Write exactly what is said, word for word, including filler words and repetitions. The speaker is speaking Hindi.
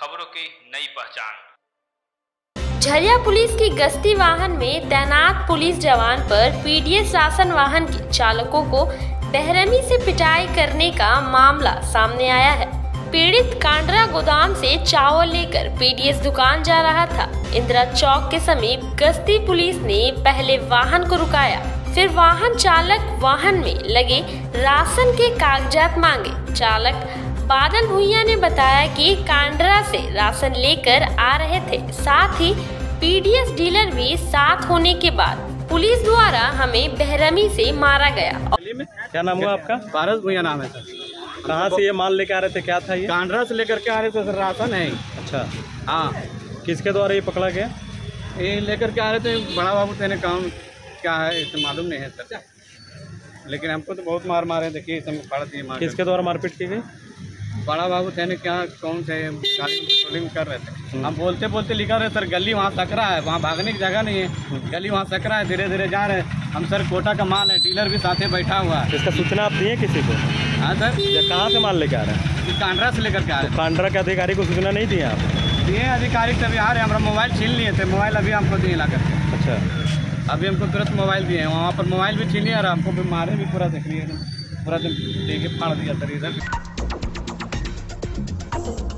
खबरों की नई पहचान। झरिया पुलिस की गश्ती वाहन में तैनात पुलिस जवान पर पीडीएस राशन वाहन के चालकों को बेरहमी से पिटाई करने का मामला सामने आया है। पीड़ित कांडरा गोदाम से चावल लेकर पीडीएस दुकान जा रहा था। इंदिरा चौक के समीप गश्ती पुलिस ने पहले वाहन को रुकाया, फिर वाहन चालक वाहन में लगे राशन के कागजात मांगे। चालक बादल भुइया ने बताया कि कांडरा से राशन लेकर आ रहे थे, साथ ही पीडीएस डीलर भी साथ होने के बाद पुलिस द्वारा हमें बेरहमी से मारा गया। क्या नाम हुआ आपका? बादल भुइया नाम है सर। कहाँ से ये माल लेकर आ रहे थे? क्या था ये? कांडरा से लेकर के आ रहे थे सर, राशन है। अच्छा, हाँ। किसके द्वारा ये पकड़ा गया? ये लेकर के आ रहे थे, बड़ा बाबू थे, काम क्या है इसे मालूम नहीं है सर, लेकिन हमको तो बहुत मार मारे। देखिए फाड़ दिए मार। किसके द्वारा मारपीट की गई? बड़ा बाबू थे क्या, कौन से गाड़ी पेट्रोलिंग कर रहे थे। हम बोलते बोलते लिखा रहे सर, गली वहाँ सकरा है, वहाँ भागने की जगह नहीं है, गली वहाँ सकरा है, धीरे धीरे जा रहे हैं। हम सर कोटा का माल है, डीलर भी साथ बैठा हुआ है। इसका सूचना आप दिए किसी को? हाँ सर। ये कहाँ से माल लेके आ रहे हैं? कांडरा से लेकर के आ रहे हैं। कांडरा के अधिकारी को सूचना नहीं दिए आप? दिए अधिकारी तभी आ रहे हैं। हमारा मोबाइल छीन लिए थे, मोबाइल अभी हमको दिए ला कर। अच्छा, अभी हमको तुरंत मोबाइल दिए हैं, वहाँ पर मोबाइल भी छीन लिया और हमको भी मारे भी पूरा। देख लिए पूरा दिन लेके फाड़ दिया सर इधर।